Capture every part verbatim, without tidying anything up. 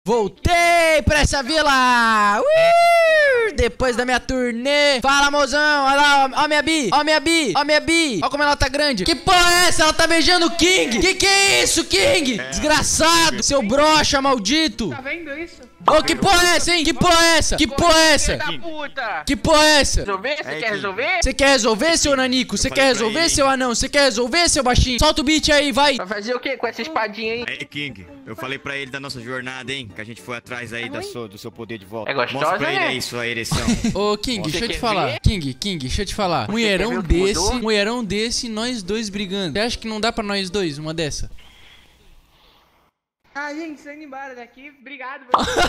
Voltei pra essa vila! Ui! Depois da minha turnê. Fala, mozão! Olha lá, ó a minha Bi! Ó a minha Bi! Ó a minha Bi! Ó como ela tá grande! Que porra é essa? Ela tá beijando o King! Que que é isso, King? É. Desgraçado! Seu broxa maldito! Tá vendo isso? Ô, que porra é essa, hein? Que porra é essa? Que porra é essa? Que porra é essa? Resolver? Você quer resolver? Você quer resolver, seu nanico? Você quer resolver, seu anão? Você quer resolver, seu baixinho? Solta o beat aí, vai! Vai fazer o que com essa espadinha aí? Ei, King, eu falei pra ele da nossa jornada, hein? Que a gente foi atrás aí da sua, do seu poder de volta. É gostosa, Mostra pra ele né? aí sua ereção. Ô, King, Você deixa eu te quer falar. ver? King, King, deixa eu te falar. Mulherão ver o que desse, mudou? mulherão desse, nós dois brigando. Você acha que não dá pra nós dois uma dessa? Ah, gente, tô indo embora daqui. Obrigado.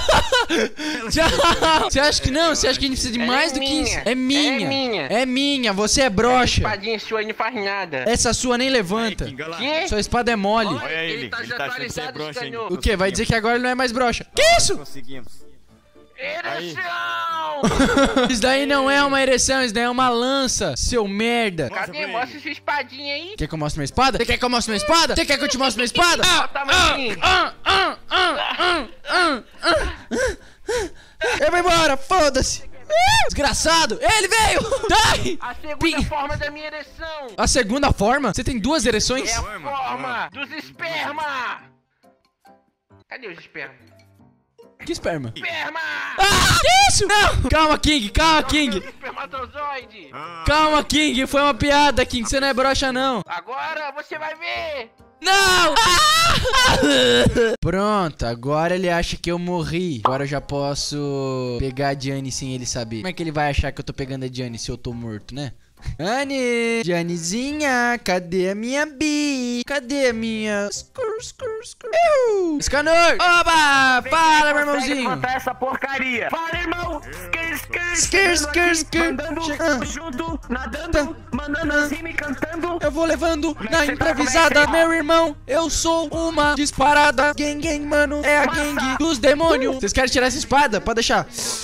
Tchau! Você acha que não? Você acha que a gente precisa de Ela mais é do que minha. isso? É minha. É minha. É minha, você é broxa. Espadinha sua aí não faz nada. Essa sua nem levanta. King, olha lá. Que? Sua espada é mole. Olha, Olha ele, ele tá ele tá achando que você é desatualizado, broxa, hein? escanhou. O quê? Vai dizer que agora ele não é mais broxa? Que isso? Conseguimos. Ereção! Isso daí não é uma ereção, isso daí é uma lança, seu merda. Cadê? Mostra essa espadinha aí. Quer que eu mostre minha espada? Você quer que eu mostre minha espada? Você quer que eu te mostre minha espada? Olha o tamanho. Ah, ah, ah, ah, ah, ah. Eu vou embora, foda-se. Desgraçado, ele veio. Dai. A segunda Pim. forma da minha ereção. A segunda forma? Você tem duas ereções? É a forma dos esperma. Cadê os esperma? Que esperma? Esperma! Ah, que isso? Não! Calma, King, calma, King. Espermatozoide. Calma, King, foi uma piada, King, você não é broxa, não. Agora você vai ver. Não! Ah! Pronto, agora ele acha que eu morri. Agora eu já posso pegar a Diane sem ele saber. Como é que ele vai achar que eu tô pegando a Diane se eu tô morto, né? Anne, Dianezinha, cadê a minha Bi? Cadê a minha... Skur, skur, skur. Iu! Escanor! Oba! Fala, meu irmãozinho! Contar essa porcaria. Fala, irmão! Skir, skir, skir. Mandando Chega. junto, nadando, mandando as rimas e cantando. Eu vou levando na improvisada, meu irmão. Eu sou uma disparada. Gang, gang, mano, é a gangue dos demônios. Vocês querem tirar essa espada? Pode deixar.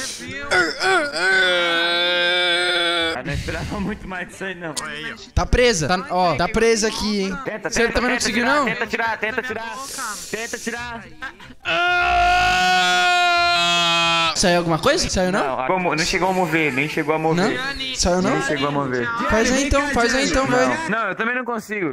Eu não esperava muito mais disso aí, não. Tá presa. Tá, ó, tá presa aqui, hein. Tenta, Você tenta, também não tenta conseguiu, tirar, não? Tenta tirar, tenta tirar. Tenta tirar. Saiu alguma coisa? Saiu não? Não, como, não chegou a mover, nem chegou a mover. Não? Saiu não? Nem chegou a mover. Faz aí então, faz aí então, vai. Não, não, eu também não consigo.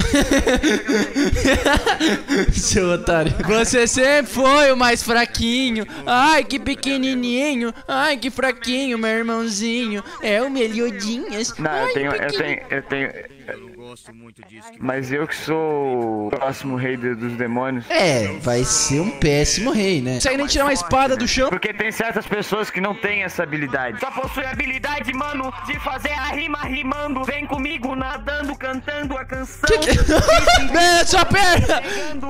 Seu otário. Você sempre foi o mais fraquinho. Ai, que pequenininho. Ai, que fraquinho, meu irmãozinho. É o Melhodinhas. Não, eu tenho, eu tenho, eu tenho. Eu não gosto muito disso. Que... Mas eu que sou o próximo rei de- dos demônios. É, vai ser um péssimo rei, né? Não consegue nem tirar uma espada do chão. Porque tem certas pessoas que não têm essa habilidade. Só possui a habilidade, mano, de fazer a rima rimando. Vem comigo nadando, cantando a canção. Que que... É, sua perna!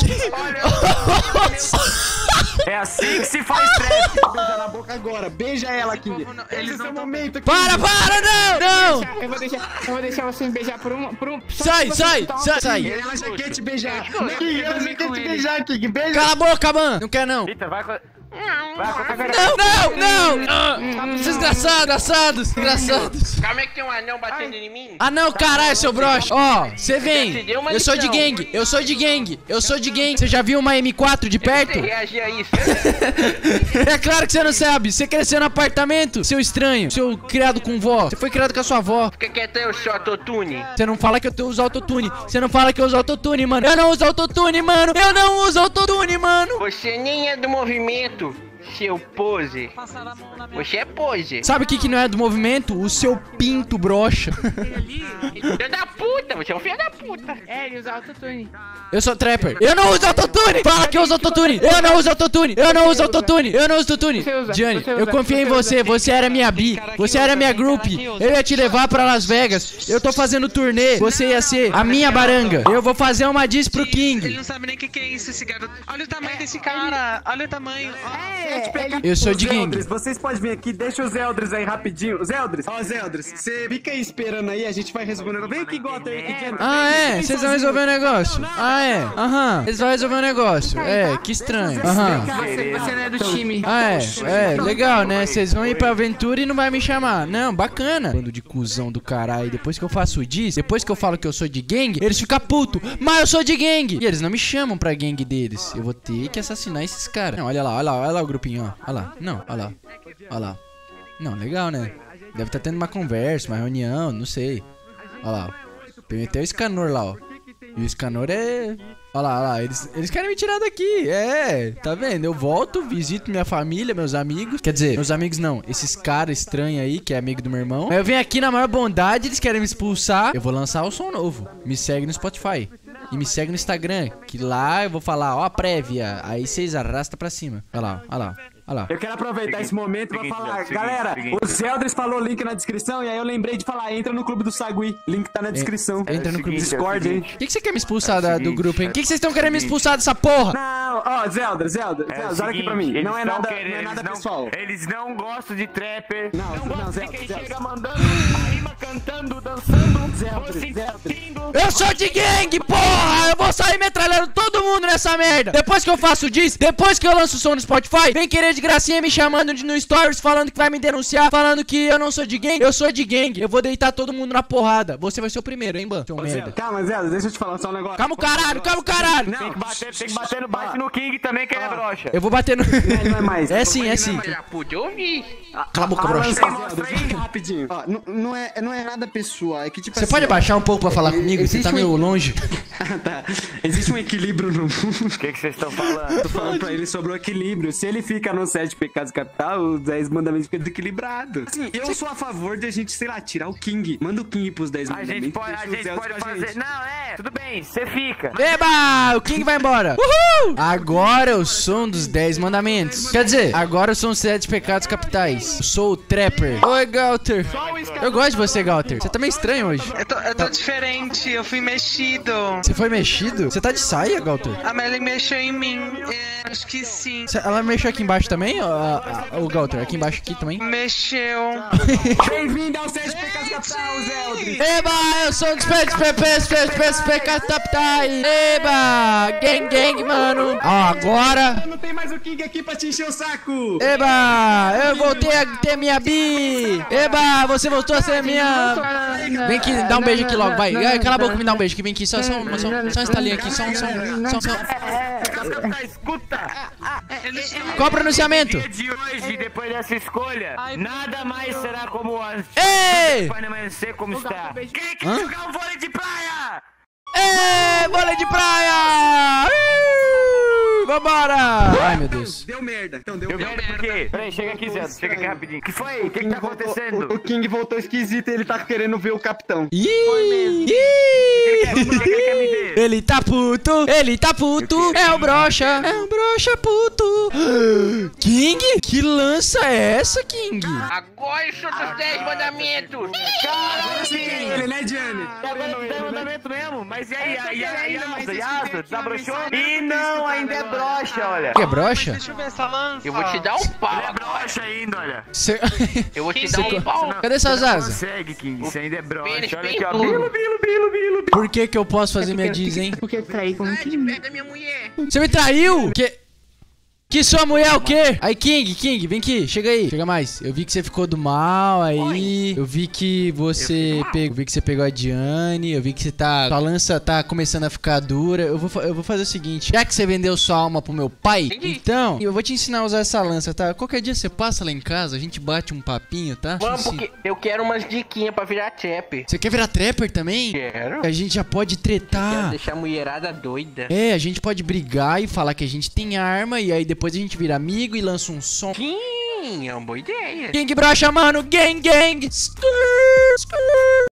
É assim que se faz trap. Beija na boca agora, beija ela, King. Esse é o seu momento, King. Para, para, não! Não! Eu vou deixar, eu vou deixar vocês beijar por um, por um. só Sai, pra sai, vocês dar uma- sai, sai! Ela já quer te beijar. King, ela já quer te beijar, King. Beija. Cala a boca, mano! Não quer não! Vitor, vai com. Vai com a Não, não, não! Ah, desgraçados, assados, desgraçados! Calma aí que tem um anão batendo em mim. Ah não, caralho, seu broxa! Ó, você vem! Eu sou de gangue, eu sou de gangue, eu sou de gangue! Você já viu uma M quatro de perto? Você reagir a isso. É claro que você não sabe! Você cresceu no apartamento, seu estranho, seu criado com vó! Você foi criado com a sua avó! Fica quieto aí, o seu autotune. Você não fala que eu uso autotune! Você não fala que eu uso autotune, mano! Eu não uso autotune, mano! Eu não uso autotune, mano! Você nem é do movimento, seu pose. Você é pose. Sabe o que que não é do movimento? O seu pinto broxa! Filho da puta, você é um filho da puta. É, ele usa autotune. Eu sou trapper. Eu não uso autotune! Fala que eu uso autotune! Eu não uso autotune! Eu não uso autotune! Eu não uso autotune! Você usa, Diane, você usa, eu confiei em você você. Você era minha bi. Você era minha group. Eu ia te levar pra Las Vegas. Eu tô fazendo turnê. Você ia ser a minha baranga. Eu vou fazer uma diss pro Ele King. não sabe nem o que, que é isso, esse garoto. Olha o tamanho desse cara. Olha o tamanho. Ó. Eu sou de gangue. Zeldris, vocês podem vir aqui, deixa os Zeldris aí rapidinho. Zeldris, ó, Zeldris, você fica aí esperando aí, a gente vai resolver o negócio. Vem aqui, Gota aí, aqui, Jenna. Ah, é? Vem Vocês vão sozinho. resolver o negócio? Ah, é? Aham. Eles vão resolver o negócio. É, que estranho. Aham. Você, você não é do time. Ah, é, é, legal, né? Vocês vão ir pra aventura e não vai me chamar. Não, bacana. Bando de cuzão do caralho. Depois que eu faço o diss, depois que eu falo que eu sou de gangue, eles ficam puto. Mas eu sou de gangue. E eles não me chamam pra gangue deles. Eu vou ter que assassinar esses caras. Não, olha lá, olha lá, olha lá o grupo. grupinho, ó. Olha lá. Não, olha lá. Olha lá. Não, legal, né? Deve estar tendo uma conversa, uma reunião, não sei. Olha lá. Meteu o Escanor lá, ó. E o Escanor é... Olha lá, olha lá. Eles, eles querem me tirar daqui. É, tá vendo? Eu volto, visito minha família, meus amigos. Quer dizer, meus amigos não. Esses caras estranhos aí, que é amigo do meu irmão. Aí eu venho aqui na maior bondade, eles querem me expulsar. Eu vou lançar o som novo. Me segue no Spotify. E me segue no Instagram, que lá eu vou falar, ó, a prévia. Aí vocês arrastam pra cima. Olha lá, olha lá. Olha lá. Eu quero aproveitar esse momento pra seguinte, falar, seguinte, galera, seguinte. o Zeldris falou o link na descrição e aí eu lembrei de falar, entra no clube do Sagui, link tá na descrição. Entra no clube do Discord, hein? Por que, que você quer me expulsar É o da- do seguinte, grupo, hein? é Por que, que vocês estão o querendo me seguinte. expulsar dessa porra? Não, ó, Zeldris, Zeldris, É o Zeldris, olha aqui pra mim, seguinte, não é eles nada, querendo, não é nada eles não- pessoal. Eles não gostam de trapper. Não, Não não, gosto de Zeldris, quem Zeldris. chega mandando a rima, cantando, dançando, Zeldris, você Zeldris. sentindo. Eu sou de gangue, porra! Eu vou sair metralhando todo mundo nessa merda! Depois que eu faço disso, depois que eu lanço o som no Spotify, vem querer de gracinha me chamando de, no Stories, falando que vai me denunciar, falando que eu não sou de gangue. Eu sou de gangue. Eu vou deitar todo mundo na porrada. Você vai ser o primeiro, hein, Ban? Seu merda. Calma, Zeldris, deixa eu te falar só um negócio. Calma o caralho, calma o caralho! Tem que bater, tem que bater no, bate no King também, que ele é broxa. Eu vou bater no... Ele não é mais. É sim, é sim. Já pude ouvir. Cala a boca, Fala, broxa. Zeldris, rapidinho. Ó, não, não, é, não é nada pessoal, é que tipo Você assim, pode ó, abaixar um pouco pra falar comigo? Você existe tá um- meio longe. Tá. Existe um equilíbrio no mundo. O que que vocês estão falando? Tô falando pra ele sobre o equilíbrio. Se ele fica no sete pecados capital, os dez mandamentos ficam desequilibrados. Assim, eu sou a favor de a gente, sei lá, tirar o King. Manda o King pros dez A mandamentos. gente pode, a deixa o gente Zeldris pode com a fazer. gente. Não, é, tudo bem, você fica. Eba! O King vai embora. Uhul! Agora eu sou um dos dez mandamentos. Quer dizer, agora eu sou um sete pecados capitais. Eu sou o Trapper. Oi, Galter. Eu gosto de você, Galter. Você tá meio estranho hoje. Eu tô, eu tô diferente, eu fui mexido. Você foi mexido? Você tá de saia, Galter? A Melly mexeu em mim. É, acho que sim. Cê- Ela mexeu aqui embaixo também? ó, a- a- O Galter, aqui embaixo aqui também? Mexeu. Bem-vindo ao sete pecados capital, Zeldris. Eba, eu sou um dos pés, pés, pés, pés, pés, pecados capitais. Eba, gang, gang, mano. Ó, agora... Não tem mais o King aqui pra te encher o saco. Eba, eu voltei a ter minha bi. Eba, você voltou a ser minha... Vem aqui, dá um beijo aqui logo, vai. Ai, cala a boca, me dá um beijo aqui, vem aqui, só, só, só, só um estalinho aqui, só um, só um, só um, só um. Tá, escuta. Qual o pronunciamento? Dia de hoje, depois dessa escolha, nada mais será como antes. Ei! Vai permanecer como está. Quem quer Hã? jogar um vôlei de praia? Ê, vôlei de praia! Uh, vambora! Ai, meu Deus. Deu merda. Então deu Deu merda. merda por quê? Peraí, chega aqui, Zé. Chega aqui rapidinho. O que foi? O que que tá acontecendo? O, o King voltou esquisito e ele tá querendo ver o capitão. Ih, Ele quer- ele quer me ver. ele tá puto, ele tá puto, é o brocha, é o brocha puto. King? Que lança é essa, King? Agora eu sou dos dez mandamentos. Ele, né, Gianni? Agora não tem mandamento mesmo. Mas e aí? E aí? E asa? E asa? Desabrochou? E não, ainda é broxa, olha. Que é brocha? Deixa eu ver essa lança. Eu vou te dar um pau. Ele é broxa ainda, olha. Cê- Eu vou te dar um pau. Cadê suas Você não asas? consegue, King. Você ainda é broxa. Pênis Olha aqui, ó. peludo. Bilo, bilo, bilo, bilo. Por que que eu posso fazer minha diz, hein? Porque traí com Sai de perto da minha mulher. Você me traiu? Que... Que sua mulher é o quê? Aí, King, King, vem aqui, chega aí. Chega mais. Eu vi que você ficou do mal aí. Eu vi que você pegou, vi que você pegou a Diane. Eu vi que você tá, sua lança tá começando a ficar dura. Eu vou, fa- eu vou fazer o seguinte. Já que você vendeu sua alma pro meu pai, Entendi. então eu vou te ensinar a usar essa lança, tá? Qualquer dia você passa lá em casa, a gente bate um papinho, tá? Te Vamos, ensino. porque eu quero umas diquinhas pra virar trapper. Você quer virar trapper também? Quero. A gente já pode Quero tretar. deixar a mulherada doida. É, a gente pode brigar e falar que a gente tem arma e aí depois a gente vira amigo e lança um som. Sim, é uma boa ideia. Gang brocha, mano, gang, gang. Skrrr, skrrr.